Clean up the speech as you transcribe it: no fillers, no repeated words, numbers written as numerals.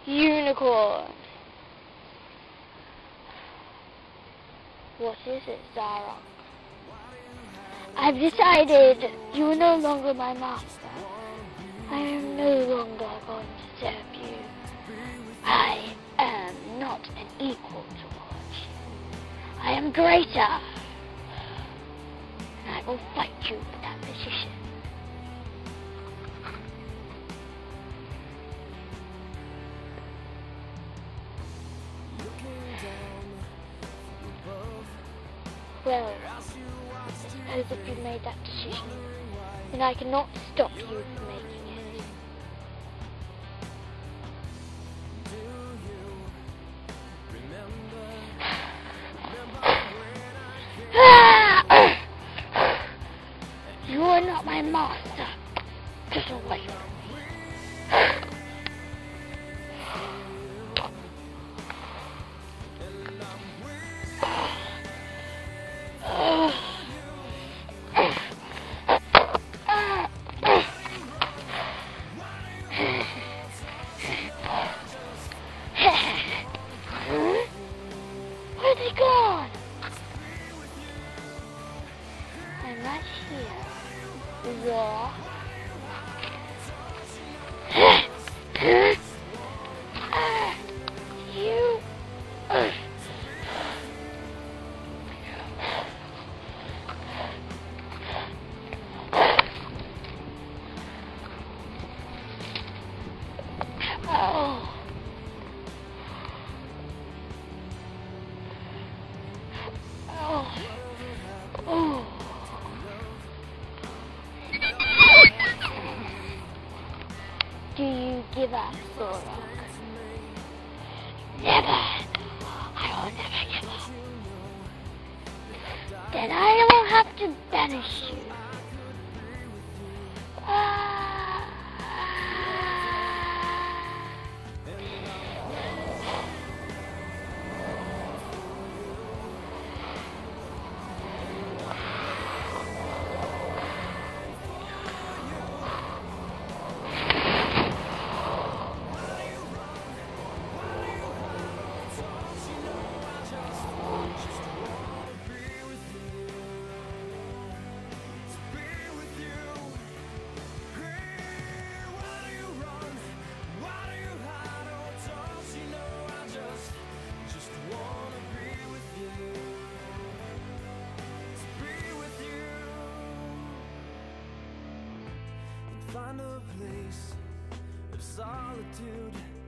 Unicorn. What is it, Zara? I've decided you are no longer my master. I am no longer going to serve you. I am not an equal towards you. I am greater. And I will fight you for that position. Well, I suppose if you made that decision, then I cannot stop you from making it. You are not my master. Get away from me. Where are they gone? I'm right here. War. You. Oh. Oh. Oh. Do you give up, Zorok? Never. I will never give up. Then I will have to banish you. Find a place of solitude.